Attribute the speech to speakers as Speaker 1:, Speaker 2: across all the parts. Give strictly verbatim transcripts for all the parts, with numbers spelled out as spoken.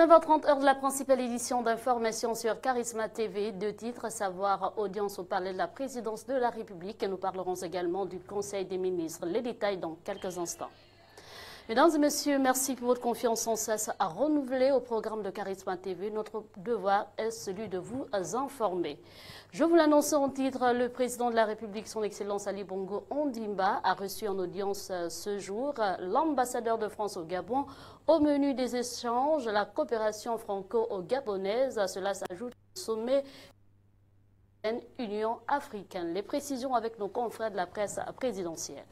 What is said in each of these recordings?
Speaker 1: dix-neuf heures trente, heure de la principale édition d'information sur Charisma T V. Deux titres, savoir audience au palais de la présidence de la République. Et nous parlerons également du Conseil des ministres. Les détails dans quelques instants. Mesdames et messieurs, merci pour votre confiance sans cesse à renouveler au programme de Charisma T V. Notre devoir est celui de vous informer. Je vous l'annonce en titre, le président de la République, son Excellence Ali Bongo Ondimba, a reçu en audience ce jour l'ambassadeur de France au Gabon. Au menu des échanges, la coopération franco-gabonaise, à cela s'ajoute le sommet Union africaine. Les précisions avec nos confrères de la presse présidentielle.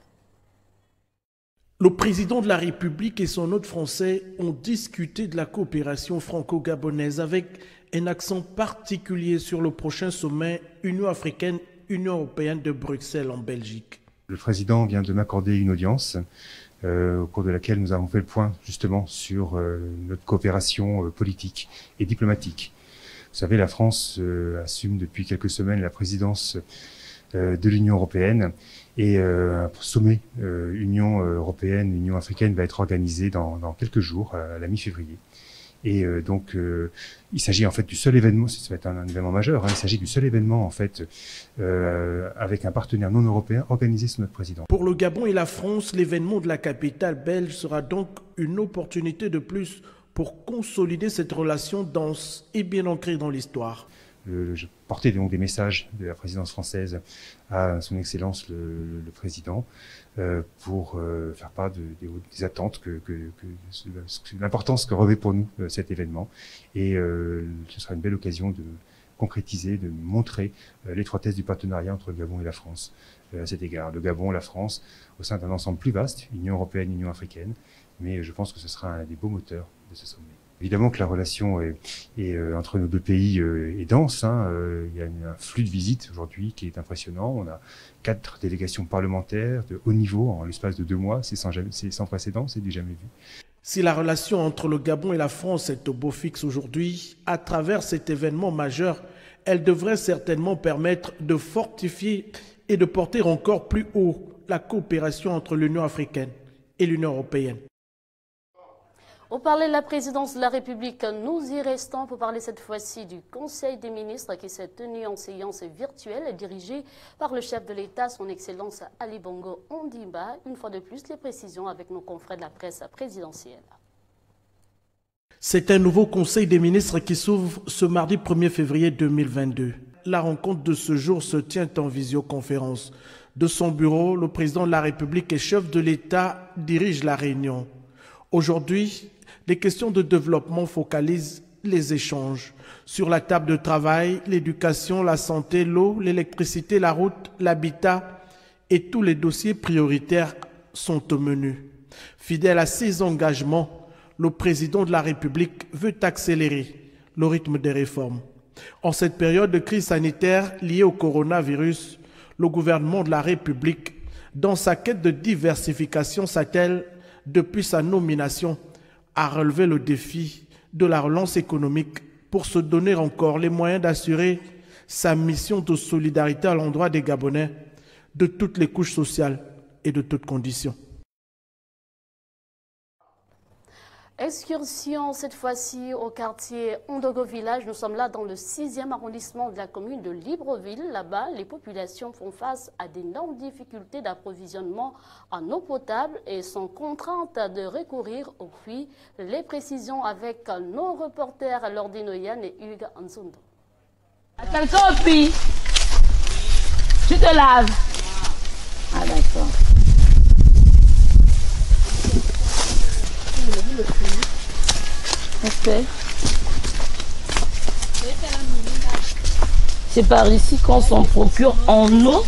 Speaker 2: Le président de la République et son hôte français ont discuté de la coopération franco-gabonaise avec un accent particulier sur le prochain sommet Union africaine-Union européenne de Bruxelles en Belgique.
Speaker 3: Le président vient de m'accorder une audience euh, au cours de laquelle nous avons fait le point justement sur euh, notre coopération euh, politique et diplomatique. Vous savez, la France euh, assume depuis quelques semaines la présidence euh, de l'Union européenne. Et euh, un sommet euh, Union européenne, Union africaine va être organisé dans, dans quelques jours, à la mi-février. Et euh, donc, euh, il s'agit en fait du seul événement, ça va être un, un événement majeur, hein, il s'agit du seul événement en fait euh, avec un partenaire non européen organisé sous notre président.
Speaker 2: Pour le Gabon et la France, l'événement de la capitale belge sera donc une opportunité de plus pour consolider cette relation dense et bien ancrée dans l'histoire.
Speaker 3: Le, je portais donc des messages de la présidence française à son Excellence le, le, le Président euh, pour euh, faire part de, des, des attentes, que, que, que l'importance que revêt pour nous euh, cet événement. Et euh, ce sera une belle occasion de concrétiser, de montrer euh, l'étroitesse du partenariat entre le Gabon et la France euh, à cet égard. Le Gabon, la France, au sein d'un ensemble plus vaste, Union européenne, Union africaine, mais je pense que ce sera un des beaux moteurs de ce sommet. Évidemment que la relation est, est, euh, entre nos deux pays euh, est dense. Hein, euh, il y a une, un flux de visites aujourd'hui qui est impressionnant. On a quatre délégations parlementaires de haut niveau en l'espace de deux mois. C'est sans, sans précédent, c'est du jamais vu.
Speaker 2: Si la relation entre le Gabon et la France est au beau fixe aujourd'hui, à travers cet événement majeur, elle devrait certainement permettre de fortifier et de porter encore plus haut la coopération entre l'Union africaine et l'Union européenne.
Speaker 1: Au parler de la présidence de la République, nous y restons pour parler cette fois-ci du Conseil des ministres qui s'est tenu en séance virtuelle dirigée par le chef de l'État, son Excellence Ali Bongo Ondimba. Une fois de plus, les précisions avec nos confrères de la presse présidentielle.
Speaker 2: C'est un nouveau Conseil des ministres qui s'ouvre ce mardi premier février deux mille vingt-deux. La rencontre de ce jour se tient en visioconférence. De son bureau, le président de la République et chef de l'État dirige la réunion. Aujourd'hui, les questions de développement focalisent les échanges. Sur la table de travail, l'éducation, la santé, l'eau, l'électricité, la route, l'habitat et tous les dossiers prioritaires sont au menu. Fidèle à ses engagements, le président de la République veut accélérer le rythme des réformes. En cette période de crise sanitaire liée au coronavirus, le gouvernement de la République, dans sa quête de diversification, s'attelle depuis sa nomination à relever le défi de la relance économique pour se donner encore les moyens d'assurer sa mission de solidarité à l'endroit des Gabonais de toutes les couches sociales et de toutes conditions.
Speaker 1: Excursion cette fois-ci au quartier Ondogo Village. Nous sommes là dans le sixième arrondissement de la commune de Libreville. Là-bas, les populations font face à d'énormes difficultés d'approvisionnement en eau potable et sont contraintes de recourir aux puits. Les précisions avec nos reporters Lordino Yann et Hugues Anzundo.
Speaker 4: Attention au puits. Tu te laves. Ah d'accord. C'est par ici qu'on s'en procure en eau.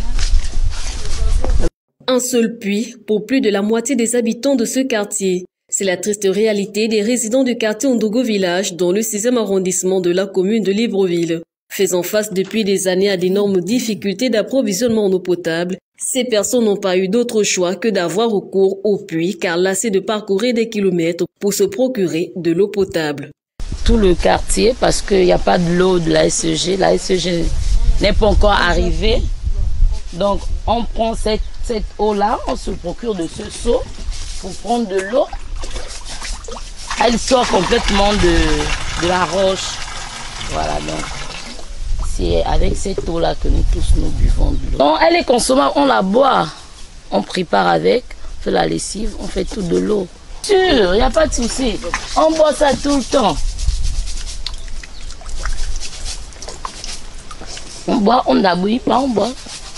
Speaker 5: Un seul puits pour plus de la moitié des habitants de ce quartier. C'est la triste réalité des résidents du quartier Ondogo Village dans le sixième arrondissement de la commune de Libreville. Faisant face depuis des années à d'énormes difficultés d'approvisionnement en eau potable, ces personnes n'ont pas eu d'autre choix que d'avoir recours au puits car lassées de parcourir des kilomètres pour se procurer de l'eau potable.
Speaker 4: Tout le quartier parce qu'il n'y a pas de l'eau de la S E G. La S E G n'est pas encore arrivée. Donc on prend cette, cette eau-là, on se procure de ce seau pour prendre de l'eau Elle sort complètement de, de la roche. Voilà, donc c'est avec cette eau-là que nous tous nous buvons de l'eau. Donc elle est consommable, on la boit. On prépare avec, on fait la lessive, on fait tout de l'eau. Sûr, il n'y a pas de souci. On boit ça tout le temps. On boit, on n'abouille pas, on boit.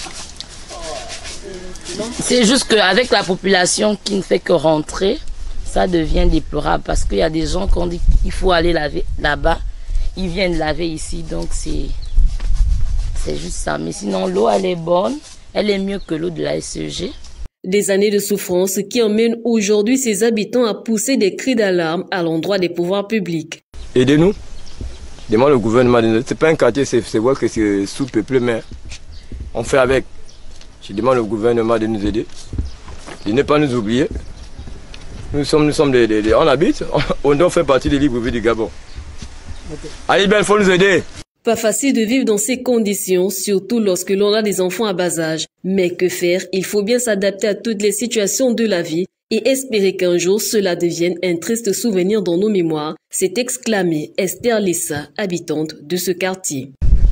Speaker 4: C'est juste qu'avec la population qui ne fait que rentrer, ça devient déplorable parce qu'il y a des gens qui ont dit qu'il faut aller laver là-bas. Ils viennent laver ici, donc c'est c'est juste ça. Mais sinon, l'eau, elle est bonne. Elle est mieux que l'eau de la S E G.
Speaker 5: Des années de souffrance qui emmènent aujourd'hui ses habitants à pousser des cris d'alarme à l'endroit des pouvoirs publics.
Speaker 6: Aidez-nous. Demande au gouvernement de nous. C'est pas un quartier, c'est vrai que c'est sous-peuplé, mais on fait avec. Je demande au gouvernement de nous aider, de ne pas nous oublier. Nous sommes, nous sommes des, des, des on habite, on doit faire partie des Libreville du Gabon. Okay. Allez, ben, il faut nous aider.
Speaker 5: Pas facile de vivre dans ces conditions, surtout lorsque l'on a des enfants à bas âge. Mais que faire? Il faut bien s'adapter à toutes les situations de la vie et espérer qu'un jour cela devienne un triste souvenir dans nos mémoires, s'est exclamée Esther Lissa, habitante de ce quartier.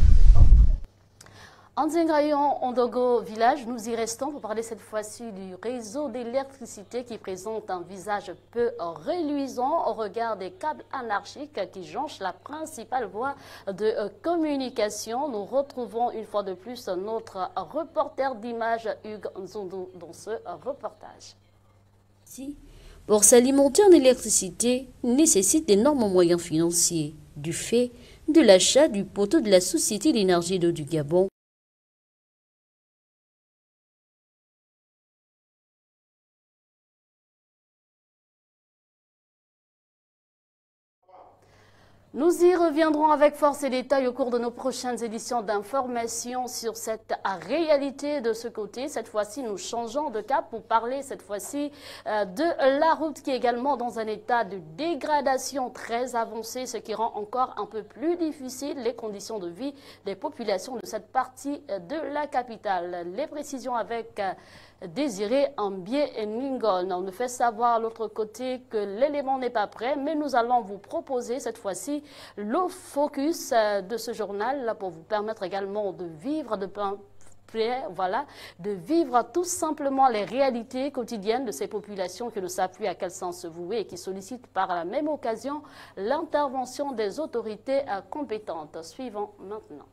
Speaker 1: En Zingrayon, Ondogo village, nous y restons pour parler cette fois-ci du réseau d'électricité qui présente un visage peu reluisant au regard des câbles anarchiques qui jonchent la principale voie de communication. Nous retrouvons une fois de plus notre reporter d'image Hugues Nzondou dans ce reportage.
Speaker 7: Si, pour s'alimenter en électricité nécessite d'énormes moyens financiers du fait de l'achat du poteau de la Société d'énergie d'eau du Gabon.
Speaker 1: Nous y reviendrons avec force et détail au cours de nos prochaines éditions d'information sur cette réalité de ce côté. Cette fois-ci, nous changeons de cap pour parler cette fois-ci euh, de la route qui est également dans un état de dégradation très avancé, ce qui rend encore un peu plus difficile les conditions de vie des populations de cette partie de la capitale. Les précisions avec euh, Désiré Ambié et Ningon. On nous fait savoir de l'autre côté que l'élément n'est pas prêt, mais nous allons vous proposer cette fois-ci le focus de ce journal pour vous permettre également de vivre de plein près, voilà, de vivre tout simplement les réalités quotidiennes de ces populations qui ne savent plus à quel sens se vouer et qui sollicitent par la même occasion l'intervention des autorités compétentes. Suivons maintenant.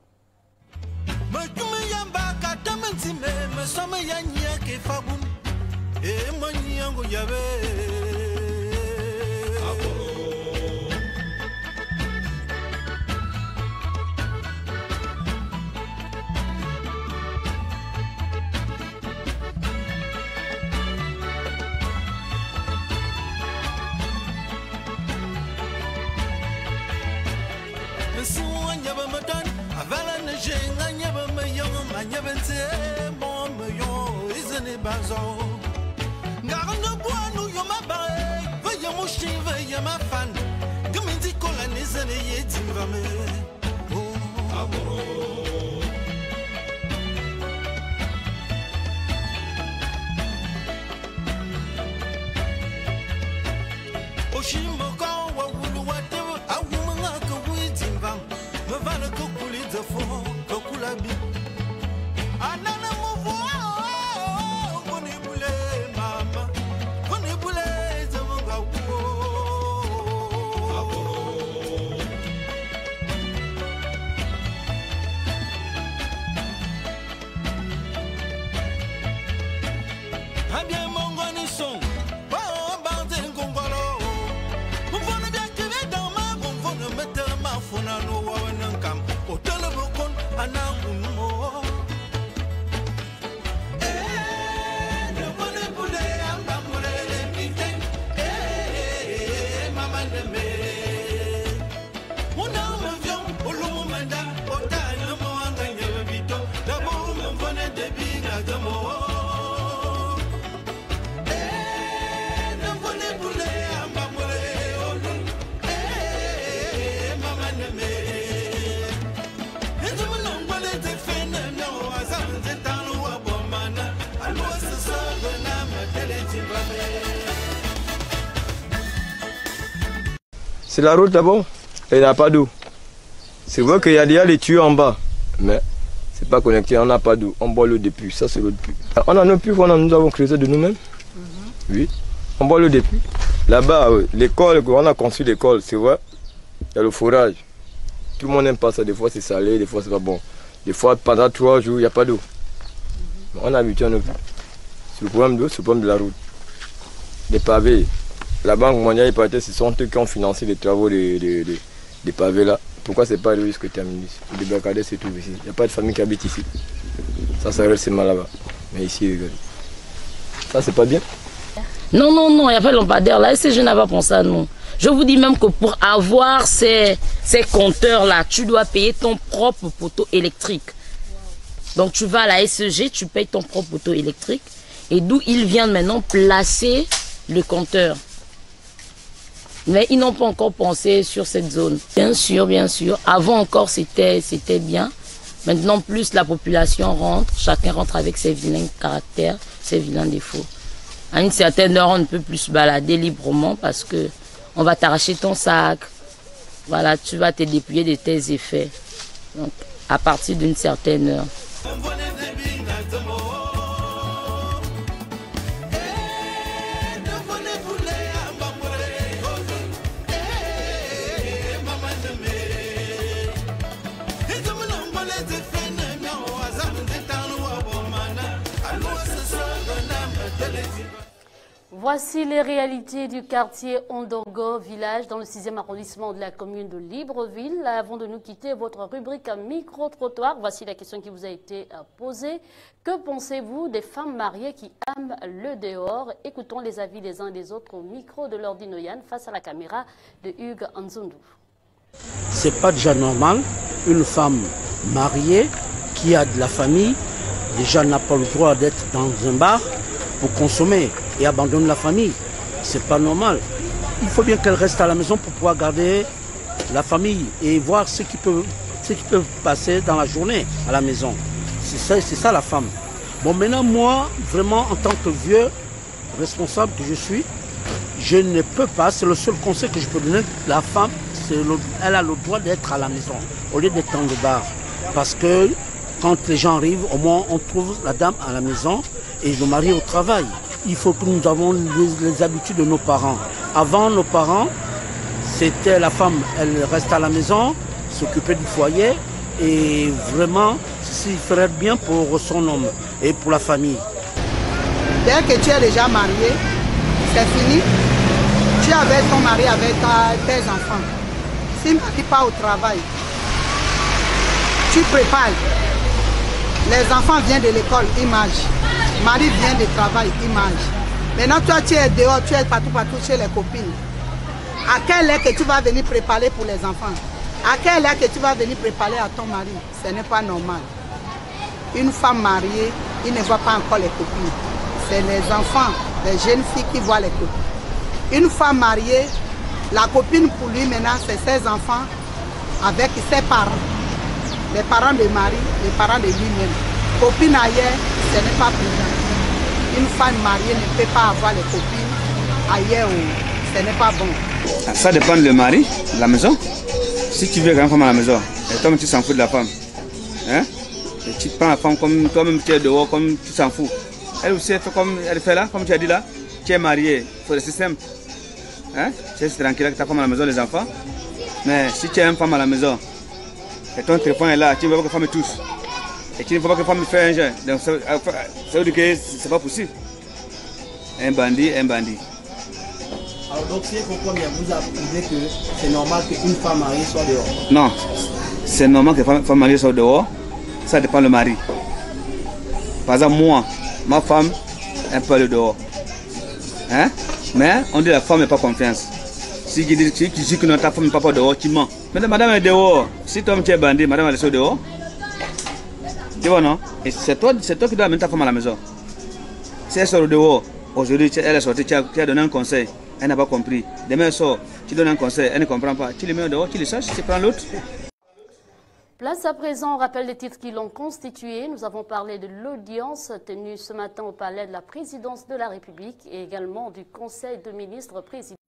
Speaker 6: C'est la route d'abord. Et il n'y a pas d'eau. C'est vrai qu'il y a déjà les tuyaux en bas. Mais c'est pas connecté, on n'a pas d'eau. On boit l'eau des puits. Ça, c'est l'eau de puits. On a nos puits qu'on nous avons creusé de nous-mêmes. Mm-hmm. Oui. On boit l'eau des puits. Là-bas, l'école, on a construit l'école, c'est vrai. Il y a le forage. Tout le monde n'aime pas ça. Des fois, c'est salé, des fois, c'est pas bon. Des fois, pendant trois jours, il n'y a pas d'eau. Mm-hmm. On a habitué à nos puits. C'est le problème d'eau, c'est le problème de la route. Des pavés. La Banque mondiale, ce sont eux qui ont financé les travaux des, des, des, des pavés là. Pourquoi c'est pas lui ce que termine ici? Les barricades se trouvent ici. Il n'y a pas de famille qui habite ici. Ça, ça reste mal là-bas. Mais ici, regardez. Ça, c'est pas bien.
Speaker 4: Non, non, non, il n'y a pas de lampadaire là. Et je n'ai pas pensé à nous. Je vous dis même que pour avoir ces, ces compteurs-là, tu dois payer ton propre poteau électrique. Donc tu vas à la S E G, tu payes ton propre poteau électrique. Et d'où ils viennent maintenant placer le compteur. Mais ils n'ont pas encore pensé sur cette zone. Bien sûr, bien sûr. Avant encore, c'était c'était bien. Maintenant, plus la population rentre, chacun rentre avec ses vilains caractères, ses vilains défauts. À une certaine heure, on ne peut plus se balader librement parce que on va t'arracher ton sac. Voilà, tu vas te dépouiller de tes effets. Donc, à partir d'une certaine heure.
Speaker 1: Voici les réalités du quartier Ondongo Village dans le sixième arrondissement de la commune de Libreville. Avant de nous quitter, votre rubrique micro-trottoir, voici la question qui vous a été posée. Que pensez-vous des femmes mariées qui aiment le dehors? Écoutons les avis des uns et des autres au micro de Lordi Noyan face à la caméra de Hugues Anzundu.
Speaker 8: C'est pas déjà normal, une femme mariée qui a de la famille, déjà n'a pas le droit d'être dans un bar pour consommer et abandonne la famille. C'est pas normal. Il faut bien qu'elle reste à la maison pour pouvoir garder la famille et voir ce qui peut, ce qui peut passer dans la journée à la maison. C'est ça, c'est ça la femme. Bon, maintenant, moi, vraiment, en tant que vieux responsable que je suis, je ne peux pas, c'est le seul conseil que je peux donner, la femme, le, elle a le droit d'être à la maison, au lieu d'être dans le bar. Parce que quand les gens arrivent, au moins, on trouve la dame à la maison et le mari au travail. Il faut que nous avons les, les habitudes de nos parents. Avant, nos parents, c'était la femme, elle reste à la maison, s'occuper du foyer et vraiment, s'il ferait bien pour son homme et pour la famille.
Speaker 9: Dès que tu es déjà marié, c'est fini. Tu es avec ton mari, avec tes enfants. Si tu pars au travail, tu prépares. Les enfants viennent de l'école, ils mangent. Marie vient du travail, il mange. Maintenant, toi, tu es dehors, tu es partout, partout chez les copines. À quelle heure que tu vas venir préparer pour les enfants? À quelle heure que tu vas venir préparer à ton mari? Ce n'est pas normal. Une femme mariée, il ne voit pas encore les copines. C'est les enfants, les jeunes filles qui voient les copines. Une femme mariée, la copine pour lui maintenant, c'est ses enfants avec ses parents. Les parents de mari, les parents de lui-même. Copine ailleurs, ce n'est pas prudent. Une femme mariée ne peut pas avoir les copines ailleurs, ce n'est pas bon.
Speaker 10: Ça dépend du mari, de la maison. Si tu veux une femme à la maison, et toi tu s'en fous de la femme. Hein? Et tu prends la femme comme toi-même tu es dehors, comme tu s'en fous. Elle aussi elle fait comme elle fait là, comme tu as dit là. Tu es marié, il faut le système. Hein? Tu es tranquille avec ta femme à la maison, les enfants. Mais si tu as une femme à la maison, et ton téléphone est là, tu veux pas que la femme touche. Et tu ne faut pas que la femme fasse un jeu. Donc ça, ça veut dire que ce n'est pas possible. Un bandit, un bandit.
Speaker 8: Alors donc si je comprends bien, vous approuvez que c'est normal qu'une femme mariée soit dehors?
Speaker 10: Non, c'est normal que une femme mariée soit dehors. Ça dépend du mari. Par exemple, moi, ma femme, elle peut aller dehors. Hein? Mais on dit que la femme n'a pas confiance. Si tu dis, si tu dis que non, ta femme n'est pas dehors, tu mens. Mais madame est dehors. Si toi tu es bandit, madame elle est dehors. Tu vois non? Et c'est toi, c'est toi qui dois amener ta femme à la maison. Si elle sort dehors, aujourd'hui elle est sortie, tu as, tu as donné un conseil, elle n'a pas compris. Demain elle sort, tu donnes un conseil, elle ne comprend pas. Tu les mets dehors, tu les cherches, tu prends l'autre.
Speaker 1: Place à présent, on rappelle les titres qui l'ont constitué. Nous avons parlé de l'audience tenue ce matin au palais de la présidence de la République et également du Conseil de ministres présidentiel.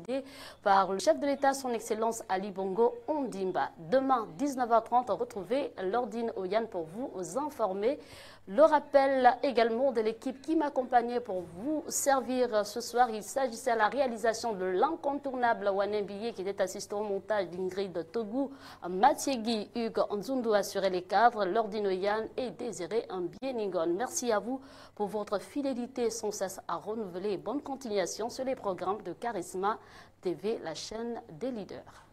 Speaker 1: présidé par le chef de l'État, son Excellence Ali Bongo Ondimba. Demain, dix-neuf heures trente, retrouvez Lordine Oyan pour vous informer. Le rappel également de l'équipe qui m'accompagnait pour vous servir ce soir. Il s'agissait à la réalisation de l'incontournable Wanembiye qui était assisté au montage d'Ingrid Togu, Mathiegui, Hugues Nzundu assurait les cadres, Lordine Oyan et Désiré Mbieningon. Merci à vous pour votre fidélité sans cesse à renouveler. Bonne continuation sur les programmes de Charisma T V, la chaîne des leaders.